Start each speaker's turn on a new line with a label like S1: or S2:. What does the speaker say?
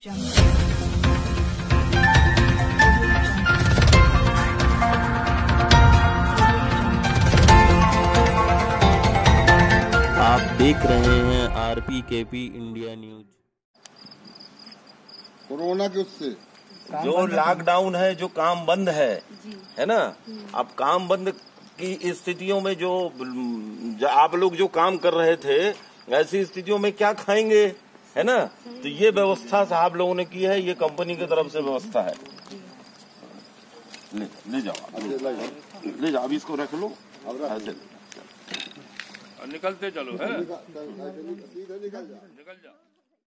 S1: आप देख रहे हैं RPKP इंडिया न्यूज।
S2: कोरोना के उससे
S3: जो लॉकडाउन है, जो काम बंद है ना। अब काम बंद की स्थितियों में जो आप लोग जो काम कर रहे थे, ऐसी स्थितियों में क्या खाएंगे, है ना। तो ये व्यवस्था साहब लोगों ने की है, ये कंपनी की तरफ से व्यवस्था है। ले जाओ, अभी इसको रख लो, ऐसे
S4: निकलते चलो है,
S2: निकल जाओ।